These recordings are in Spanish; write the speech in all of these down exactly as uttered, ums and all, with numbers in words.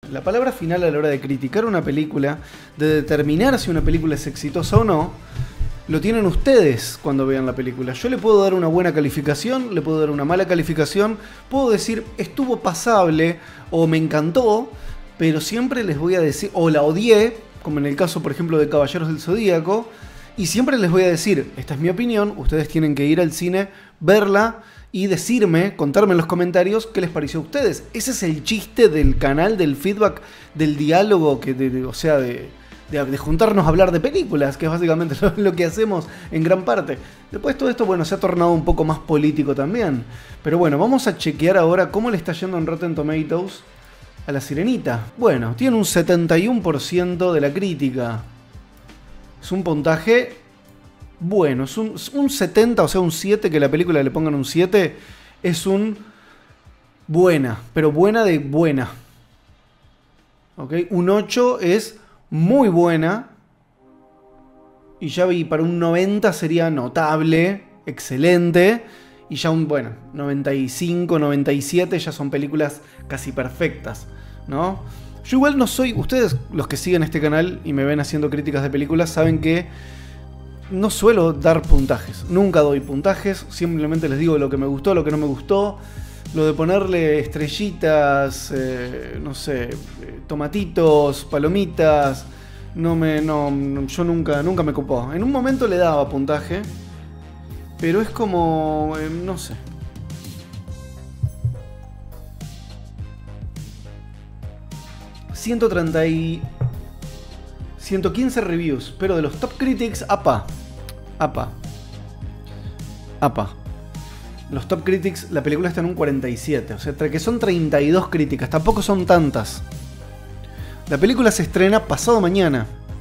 La palabra final a la hora de criticar una película, de determinar si una película es exitosa o no, lo tienen ustedes cuando vean la película. Yo le puedo dar una buena calificación, le puedo dar una mala calificación, puedo decir estuvo pasable o me encantó, pero siempre les voy a decir, o la odié, como en el caso por ejemplo de Caballeros del Zodíaco, y siempre les voy a decir, esta es mi opinión, ustedes tienen que ir al cine, verla y decirme, contarme en los comentarios qué les pareció a ustedes. Ese es el chiste del canal, del feedback, del diálogo, que de, de, o sea, de... De, de juntarnos a hablar de películas, que es básicamente lo, lo que hacemos en gran parte. Después todo esto, bueno, se ha tornado un poco más político también. Pero bueno, vamos a chequear ahora cómo le está yendo en Rotten Tomatoes a La Sirenita. Bueno, tiene un setenta y uno por ciento de la crítica. Es un puntaje bueno, es un, un setenta, o sea, un siete, que la película le pongan un siete, es un buena, pero buena de buena. ¿Ok? Un ocho es muy buena. Y ya vi, para un noventa sería notable, excelente. Y ya un, bueno, noventa y cinco, noventa y siete ya son películas casi perfectas, ¿no? Yo igual no soy... Ustedes, los que siguen este canal y me ven haciendo críticas de películas, saben que no suelo dar puntajes. Nunca doy puntajes, simplemente les digo lo que me gustó, lo que no me gustó. Lo de ponerle estrellitas, eh, no sé, tomatitos, palomitas, no me, no, yo nunca, nunca me copó. En un momento le daba puntaje, pero es como, eh, no sé. ciento treinta y... ciento quince reviews, pero de los Top Critics, apa, apa, apa. Los Top Critics, la película está en un cuarenta y siete, o sea, que son treinta y dos críticas, tampoco son tantas. La película se estrena pasado mañana.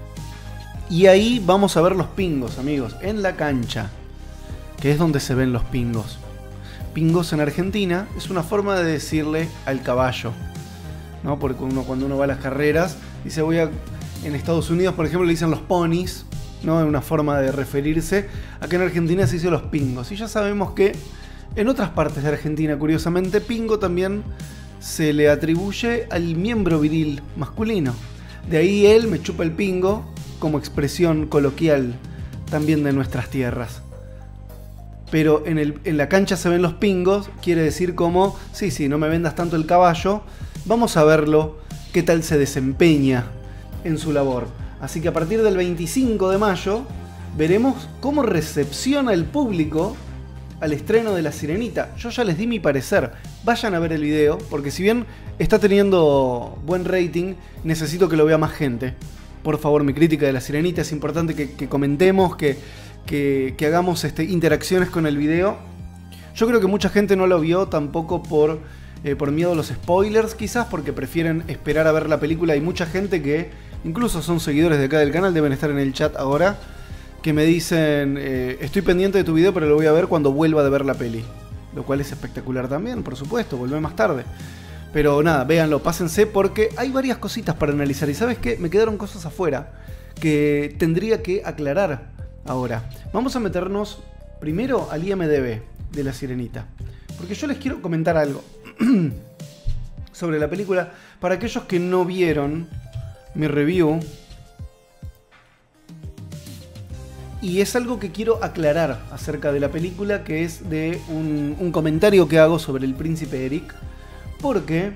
Y ahí vamos a ver los pingos, amigos, en la cancha, que es donde se ven los pingos. Pingos en Argentina es una forma de decirle al caballo, ¿no? Porque uno, cuando uno va a las carreras, dice voy a... En Estados Unidos, por ejemplo, le dicen los ponis, ¿no? Es una forma de referirse. Acá en Argentina se dice los pingos. Y ya sabemos que en otras partes de Argentina, curiosamente, pingo también se le atribuye al miembro viril masculino. De ahí él me chupa el pingo como expresión coloquial también de nuestras tierras. Pero en, el, en la cancha se ven los pingos, quiere decir como, sí, sí, no me vendas tanto el caballo, vamos a verlo, qué tal se desempeña en su labor. Así que a partir del veinticinco de mayo veremos cómo recepciona el público al estreno de La Sirenita. Yo ya les di mi parecer. Vayan a ver el video, porque si bien está teniendo buen rating, necesito que lo vea más gente. Por favor, mi crítica de La Sirenita, es importante que, que comentemos, que, que, que hagamos este, interacciones con el video. Yo creo que mucha gente no lo vio tampoco por, eh, por miedo a los spoilers, quizás porque prefieren esperar a ver la película. Hay mucha gente que incluso son seguidores de acá del canal, deben estar en el chat ahora, que me dicen, eh, estoy pendiente de tu video, pero lo voy a ver cuando vuelva de ver la peli. Lo cual es espectacular también, por supuesto, volvé más tarde. Pero nada, véanlo, pásense, porque hay varias cositas para analizar. Y ¿sabes qué? Me quedaron cosas afuera que tendría que aclarar ahora. Vamos a meternos primero al I M D B de La Sirenita, porque yo les quiero comentar algo sobre la película para aquellos que no vieron mi review. Y es algo que quiero aclarar acerca de la película, que es de un, un comentario que hago sobre el príncipe Eric. Porque,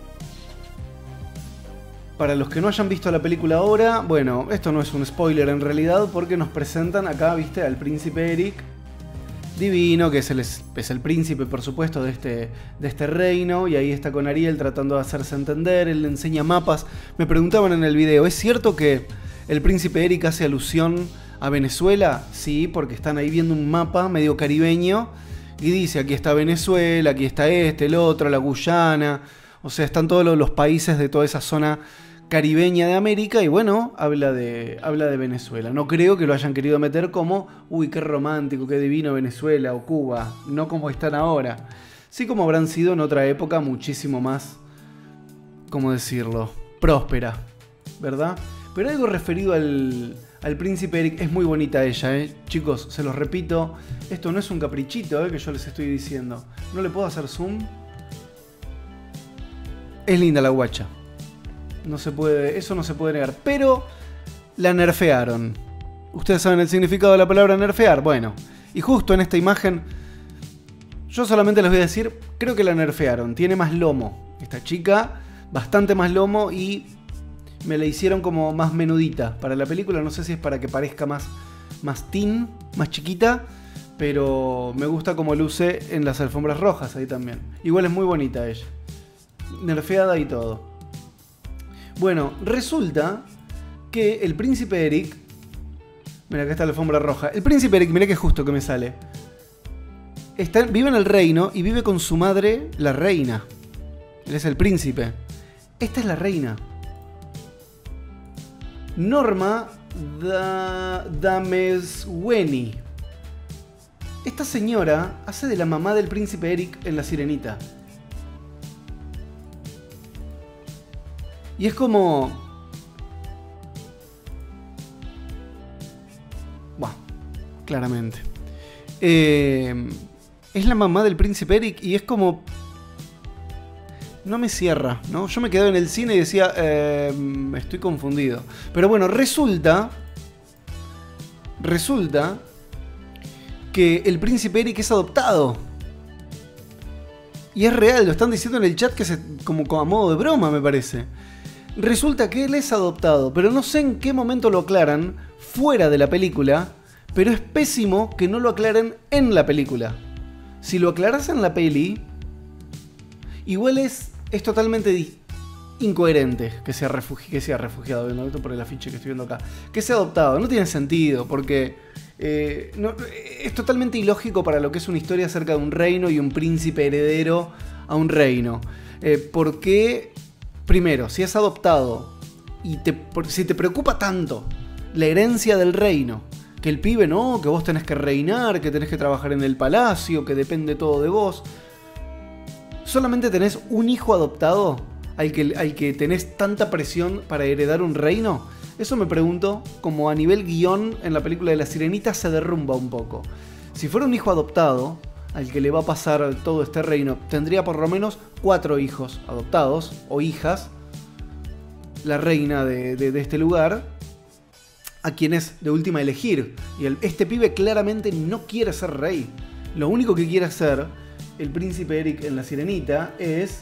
para los que no hayan visto la película ahora, bueno, esto no es un spoiler en realidad, porque nos presentan acá, viste, al príncipe Eric, divino, que es el, es el príncipe, por supuesto, de este, de este reino, y ahí está con Ariel tratando de hacerse entender, él le enseña mapas. Me preguntaban en el video, ¿es cierto que el príncipe Eric hace alusión a Venezuela? Sí, porque están ahí viendo un mapa medio caribeño y dice, aquí está Venezuela, aquí está este, el otro, la Guyana, o sea, están todos los países de toda esa zona caribeña de América, y bueno, habla de, habla de Venezuela. No creo que lo hayan querido meter como, uy, qué romántico, qué divino Venezuela o Cuba, no como están ahora. Sí, como habrán sido en otra época muchísimo más, ¿cómo decirlo?, próspera, ¿verdad? Pero algo referido al... Al príncipe Eric, es muy bonita ella, ¿eh? Chicos, se los repito, esto no es un caprichito, ¿eh?, que yo les estoy diciendo. ¿No le puedo hacer zoom? Es linda la guacha. No se puede, eso no se puede negar. Pero la nerfearon. ¿Ustedes saben el significado de la palabra nerfear? Bueno, y justo en esta imagen, yo solamente les voy a decir, creo que la nerfearon. Tiene más lomo. Esta chica, bastante más lomo y me la hicieron como más menudita para la película. No sé si es para que parezca más, más teen, más chiquita. Pero me gusta como luce en las alfombras rojas ahí también. Igual es muy bonita ella. Nerfeada y todo. Bueno, resulta que el príncipe Eric... Mira, acá está la alfombra roja. El príncipe Eric, mira que justo que me sale. Está, vive en el reino y vive con su madre, la reina. Él es el príncipe. Esta es la reina. Norma da, Damesweni. Esta señora hace de la mamá del príncipe Eric en La Sirenita. Y es como... Buah, claramente. Eh, es la mamá del príncipe Eric y es como... No me cierra, ¿no? Yo me quedé en el cine y decía... Eh, estoy confundido. Pero bueno, resulta... Resulta... que el príncipe Eric es adoptado. Y es real, lo están diciendo en el chat que es como a modo de broma, me parece. Resulta que él es adoptado, pero no sé en qué momento lo aclaran fuera de la película, pero es pésimo que no lo aclaren en la película. Si lo aclaras en la peli, igual es, es totalmente incoherente que sea, refugi que sea refugiado, viendo esto por el afiche que estoy viendo acá. Que sea adoptado, no tiene sentido, porque... Eh, no, es totalmente ilógico para lo que es una historia acerca de un reino y un príncipe heredero a un reino. Eh, porque, primero, si es adoptado y te, si te preocupa tanto la herencia del reino, que el pibe no, que vos tenés que reinar, que tenés que trabajar en el palacio, que depende todo de vos, solamente tenés un hijo adoptado al que, al que tenés tanta presión para heredar un reino. Eso me pregunto, como a nivel guión en la película de La Sirenita se derrumba un poco. Si fuera un hijo adoptado, al que le va a pasar todo este reino, tendría por lo menos cuatro hijos adoptados, o hijas, la reina de, de, de este lugar, a quien es de última elegir. Y el, este pibe claramente no quiere ser rey. Lo único que quiere hacer el príncipe Eric en La Sirenita es...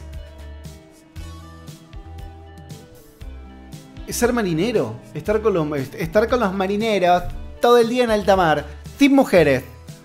ser marinero, estar con, los, estar con los marineros todo el día en alta mar, sin mujeres.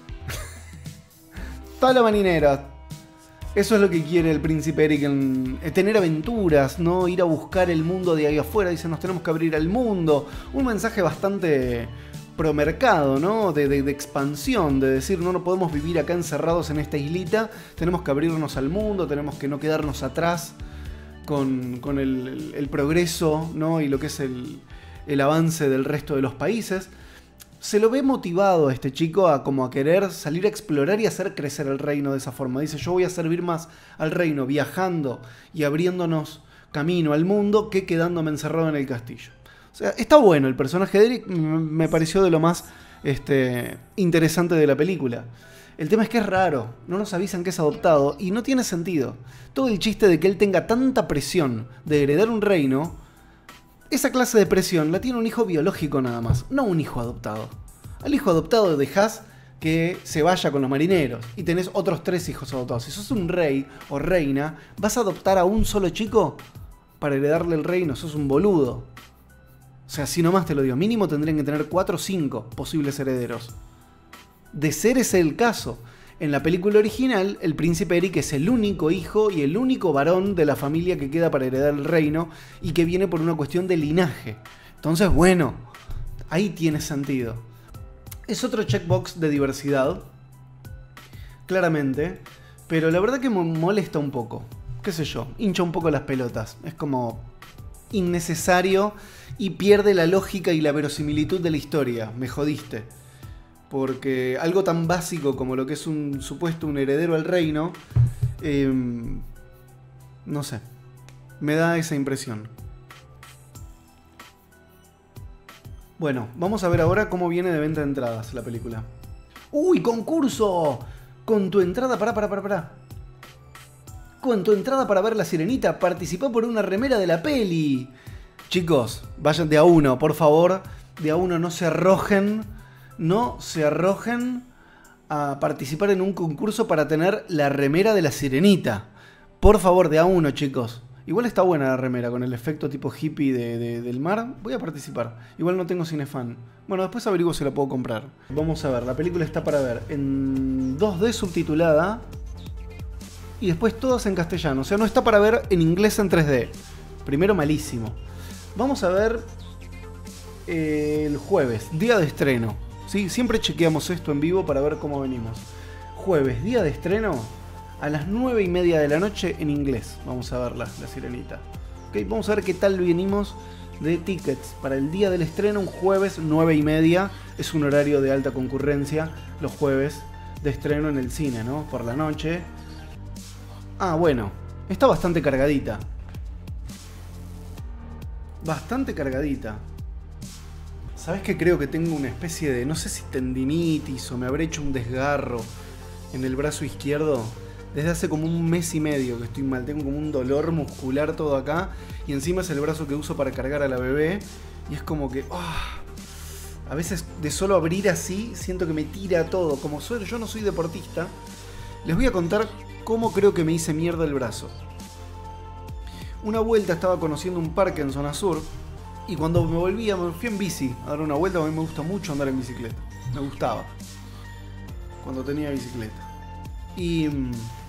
Solo marineros. Eso es lo que quiere el príncipe Eric, en, en tener aventuras, ¿no? Ir a buscar el mundo de ahí afuera. Dice, nos tenemos que abrir al mundo. Un mensaje bastante promercado, ¿no? De, de, de expansión, de decir, no, no podemos vivir acá encerrados en esta islita, tenemos que abrirnos al mundo, tenemos que no quedarnos atrás con, con el, el, el progreso, ¿no? Y lo que es el, el avance del resto de los países. Se lo ve motivado a este chico a como a querer salir a explorar y hacer crecer el reino de esa forma. Dice, yo voy a servir más al reino viajando y abriéndonos camino al mundo que quedándome encerrado en el castillo. O sea, está bueno el personaje de Eric, me pareció de lo más este, interesante de la película. El tema es que es raro, no nos avisan que es adoptado y no tiene sentido. Todo el chiste de que él tenga tanta presión de heredar un reino, esa clase de presión la tiene un hijo biológico nada más, no un hijo adoptado. Al hijo adoptado dejás que se vaya con los marineros y tenés otros tres hijos adoptados. Si sos un rey o reina, ¿vas a adoptar a un solo chico para heredarle el reino? Sos un boludo. O sea, si nomás te lo digo, mínimo tendrían que tener cuatro o cinco posibles herederos. De ser ese el caso, en la película original, el príncipe Eric es el único hijo y el único varón de la familia que queda para heredar el reino y que viene por una cuestión de linaje. Entonces, bueno, ahí tiene sentido. Es otro checkbox de diversidad, claramente, pero la verdad que me molesta un poco. Qué sé yo, hincha un poco las pelotas. Es como innecesario y pierde la lógica y la verosimilitud de la historia. Me jodiste. Porque algo tan básico como lo que es un supuesto un heredero al reino, eh, no sé, me da esa impresión. Bueno, vamos a ver ahora cómo viene de venta de entradas la película. ¡Uy, concurso! Con tu entrada, pará, pará, pará, pará. Con tu entrada para ver La Sirenita, participó por una remera de la peli. Chicos, vayan de a uno, por favor. De a uno, no se arrojen. No se arrojen a participar en un concurso para tener la remera de la sirenita. Por favor, de a uno, chicos. Igual está buena la remera, con el efecto tipo hippie de, de, del mar. Voy a participar. Igual no tengo Cinefan. Bueno, después averiguo si la puedo comprar. Vamos a ver, la película está para ver en dos D subtitulada. Y después todas en castellano. O sea, no está para ver en inglés en tres D. Primero malísimo. Vamos a ver eh, el jueves, día de estreno. ¿Sí? Siempre chequeamos esto en vivo para ver cómo venimos. Jueves, día de estreno, a las nueve y media de la noche en inglés. Vamos a verla, la sirenita. ¿Okay? Vamos a ver qué tal venimos de tickets para el día del estreno, un jueves, nueve y media. Es un horario de alta concurrencia, los jueves de estreno en el cine, ¿no? Por la noche. Ah, bueno, está bastante cargadita. Bastante cargadita. ¿Sabes que creo que tengo una especie de, no sé si tendinitis o me habré hecho un desgarro en el brazo izquierdo? Desde hace como un mes y medio que estoy mal. Tengo como un dolor muscular todo acá. Y encima es el brazo que uso para cargar a la bebé. Y es como que... Oh, a veces de solo abrir así siento que me tira todo. Como soy, yo no soy deportista, les voy a contar cómo creo que me hice mierda el brazo. Una vuelta estaba conociendo un parque en zona sur. Y cuando me volvía, me fui en bici a dar una vuelta. A mí me gusta mucho andar en bicicleta. Me gustaba. Cuando tenía bicicleta. Y mmm,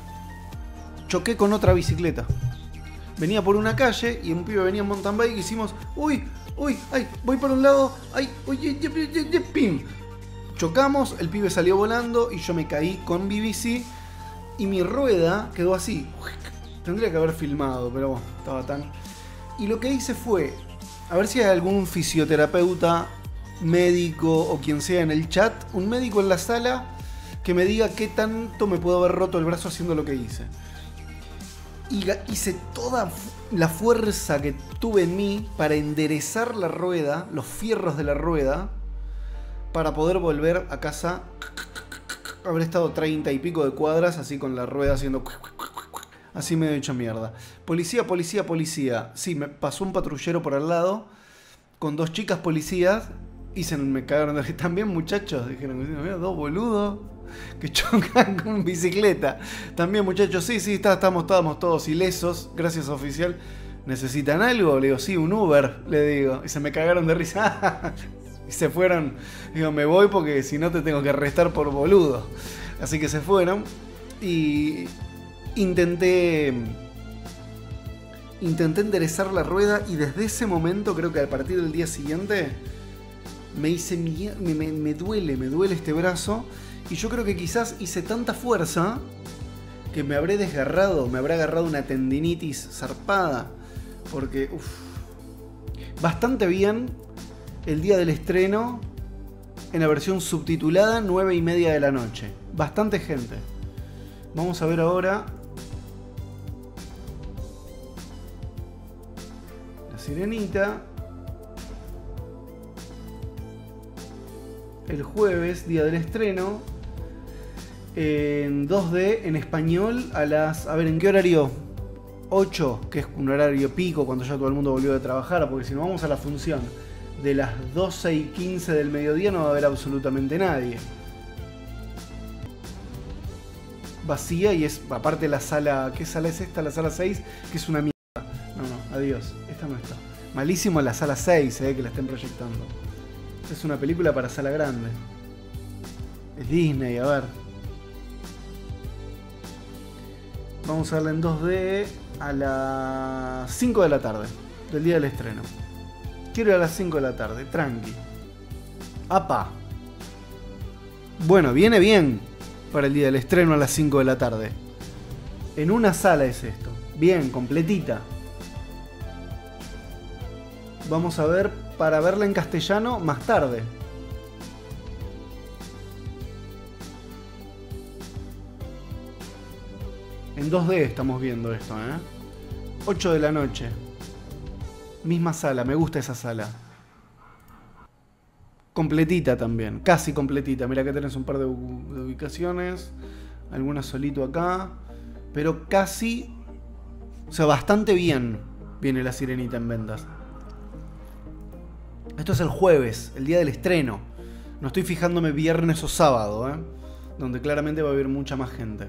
choqué con otra bicicleta. Venía por una calle y un pibe venía en mountain bike y hicimos... ¡Uy! ¡Uy! ¡Ay! Voy por un lado. ¡Ay! ¡Oye! ¡Pim! Chocamos, el pibe salió volando y yo me caí con mi bici. Y mi rueda quedó así. Tendría que haber filmado, pero bueno, estaba tan... Y lo que hice fue... A ver si hay algún fisioterapeuta, médico o quien sea en el chat. Un médico en la sala que me diga qué tanto me puedo haber roto el brazo haciendo lo que hice. Y hice toda la fuerza que tuve en mí para enderezar la rueda, los fierros de la rueda, para poder volver a casa. Habré estado treinta y pico de cuadras así con la rueda haciendo... Así medio hecho mierda. Policía, policía, policía. Sí, me pasó un patrullero por al lado con dos chicas policías y se me cagaron. También muchachos, dijeron, mira, dos boludos que chocan con bicicleta. También muchachos, sí, sí, está, estamos, estamos todos ilesos, gracias oficial. ¿Necesitan algo? Le digo, sí, un Uber, le digo. Y se me cagaron de risa. Y se fueron. Digo, me voy porque si no te tengo que arrestar por boludo. Así que se fueron y... Intenté, intenté enderezar la rueda y desde ese momento, creo que a partir del día siguiente, me hice me, me, me duele, me duele este brazo. Y yo creo que quizás hice tanta fuerza que me habré desgarrado, me habrá agarrado una tendinitis zarpada. Porque, uff, bastante bien el día del estreno en la versión subtitulada, nueve y media de la noche. Bastante gente. Vamos a ver ahora... Sirenita. El jueves, día del estreno. En dos D, en español, a las... A ver, ¿en qué horario? ocho, que es un horario pico cuando ya todo el mundo volvió de trabajar, porque si no vamos a la función de las doce y quince del mediodía no va a haber absolutamente nadie. Vacía y es, aparte la sala... ¿Qué sala es esta? La sala seis, que es una mierda. No, no, adiós. Esta no está. Malísimo la sala seis, eh, que la estén proyectando. Es una película para sala grande. Es Disney, a ver. Vamos a verla en dos D a las cinco de la tarde, del día del estreno. Quiero ir a las cinco de la tarde, tranqui. ¡Apa! Bueno, viene bien para el día del estreno a las cinco de la tarde. En una sala es esto. Bien, completita. Vamos a ver para verla en castellano más tarde. En dos D estamos viendo esto, ¿eh? ocho de la noche. Misma sala, me gusta esa sala. Completita también, casi completita. Mira que tenés un par de, de ubicaciones. Algunas solito acá. Pero casi... O sea, bastante bien viene la Sirenita en ventas. Esto es el jueves, el día del estreno. No estoy fijándome viernes o sábado, ¿eh? Donde claramente va a haber mucha más gente.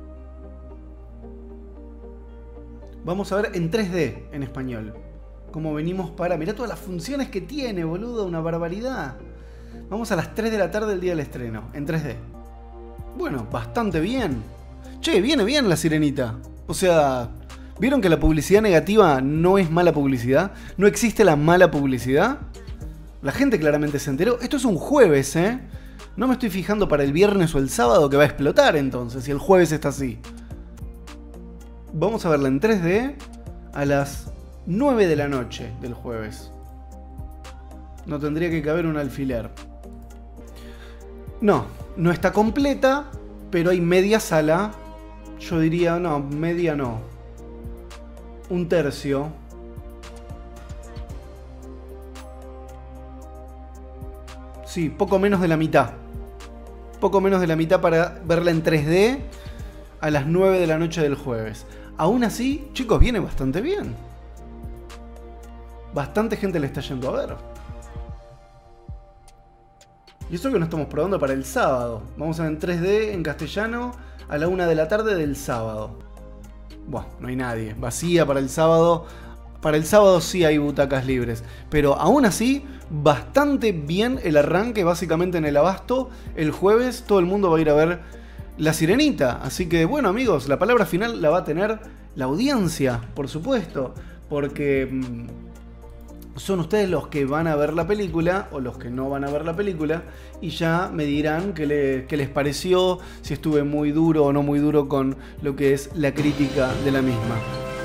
Vamos a ver en tres D en español. Cómo venimos para... Mirá todas las funciones que tiene, boludo. Una barbaridad. Vamos a las tres de la tarde del día del estreno. En tres D. Bueno, bastante bien. Che, viene bien La Sirenita. O sea... ¿Vieron que la publicidad negativa no es mala publicidad? ¿No existe la mala publicidad? La gente claramente se enteró. Esto es un jueves, ¿eh? No me estoy fijando para el viernes o el sábado que va a explotar entonces, si el jueves está así. Vamos a verla en tres D a las nueve de la noche del jueves. No tendría que caber un alfiler. No, no está completa, pero hay media sala. Yo diría, no, media no. Un tercio. Sí, poco menos de la mitad. Poco menos de la mitad para verla en tres D a las nueve de la noche del jueves. Aún así, chicos, viene bastante bien. Bastante gente le está yendo a ver. Y eso que no estamos probando para el sábado. Vamos a ver en tres D en castellano a la una de la tarde del sábado. Buah, no hay nadie. Vacía para el sábado. Para el sábado sí hay butacas libres. Pero aún así, bastante bien el arranque. Básicamente en el Abasto. El jueves todo el mundo va a ir a ver La Sirenita. Así que bueno, amigos, la palabra final la va a tener la audiencia, por supuesto. Porque mmm, son ustedes los que van a ver la película o los que no van a ver la película. Y ya me dirán qué, le, qué les pareció. Si estuve muy duro o no muy duro con lo que es la crítica de la misma.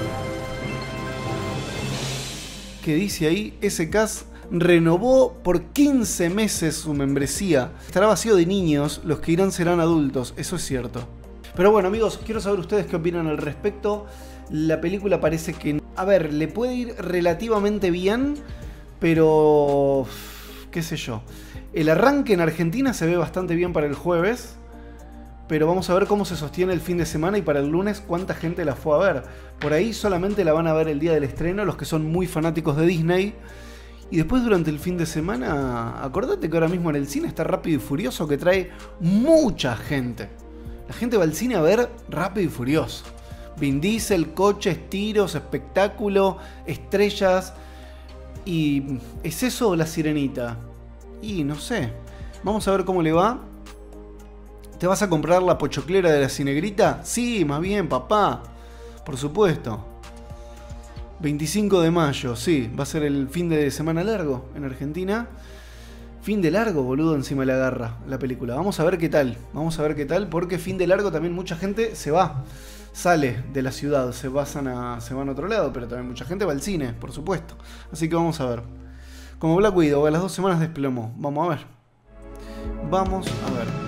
Que dice ahí, S K S renovó por quince meses su membresía. Estará vacío de niños, los que irán serán adultos, eso es cierto. Pero bueno, amigos, quiero saber ustedes qué opinan al respecto. La película parece que, a ver, le puede ir relativamente bien, pero qué sé yo. El arranque en Argentina se ve bastante bien para el jueves, pero vamos a ver cómo se sostiene el fin de semana y para el lunes cuánta gente la fue a ver. Por ahí solamente la van a ver el día del estreno los que son muy fanáticos de Disney. Y después durante el fin de semana, acordate que ahora mismo en el cine está Rápido y Furioso, que trae mucha gente. La gente va al cine a ver Rápido y Furioso. Vin Diesel, coches, tiros, espectáculo, estrellas. ¿Y es eso La Sirenita? Y no sé. Vamos a ver cómo le va. ¿Te vas a comprar la pochoclera de la Cinegrita? Sí, más bien, papá. Por supuesto. veinticinco de mayo, sí. Va a ser el fin de semana largo en Argentina. Fin de largo, boludo, encima le agarra la película. Vamos a ver qué tal. Vamos a ver qué tal, porque fin de largo también mucha gente se va. Sale de la ciudad, se, pasan a, se van a otro lado, pero también mucha gente va al cine, por supuesto. Así que vamos a ver. Como Black Widow, a las dos semanas desplomó. Vamos a ver. Vamos a ver.